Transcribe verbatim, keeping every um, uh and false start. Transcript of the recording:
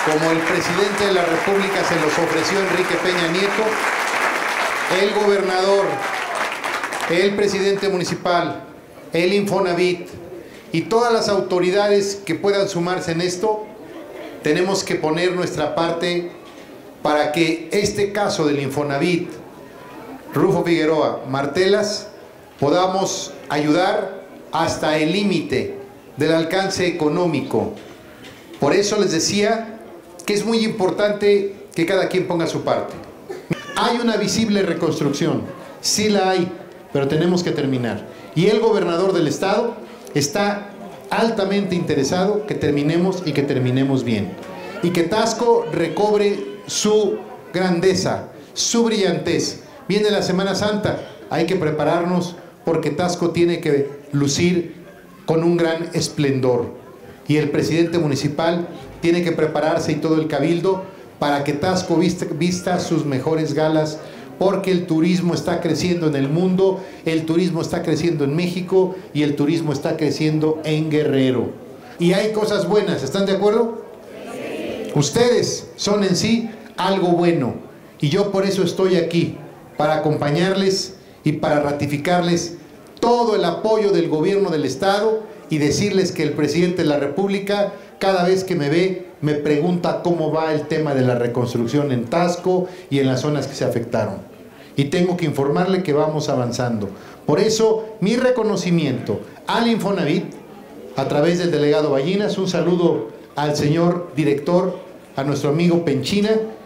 como el presidente de la República se los ofreció Enrique Peña Nieto, el gobernador, el presidente municipal, el Infonavit y todas las autoridades que puedan sumarse en esto, tenemos que poner nuestra parte para que este caso del Infonavit, Rufo Figueroa, Martelas, podamos ayudar hasta el límite del alcance económico. Por eso les decía que es muy importante que cada quien ponga su parte. Hay una visible reconstrucción, sí la hay, pero tenemos que terminar. Y el gobernador del estado está altamente interesado que terminemos y que terminemos bien. Y que Taxco recobre su grandeza, su brillantez. Viene la Semana Santa, hay que prepararnos porque Taxco tiene que lucir con un gran esplendor. Y el presidente municipal tiene que prepararse y todo el cabildo para que Taxco vista, vista sus mejores galas, porque el turismo está creciendo en el mundo, el turismo está creciendo en México y el turismo está creciendo en Guerrero. Y hay cosas buenas, ¿están de acuerdo? Sí. Ustedes son en sí algo bueno y yo por eso estoy aquí, para acompañarles y para ratificarles todo el apoyo del gobierno del estado y decirles que el presidente de la República cada vez que me ve me pregunta cómo va el tema de la reconstrucción en Taxco y en las zonas que se afectaron. Y tengo que informarle que vamos avanzando. Por eso, mi reconocimiento al Infonavit, a través del delegado Ballinas, un saludo al señor director, a nuestro amigo Penchina,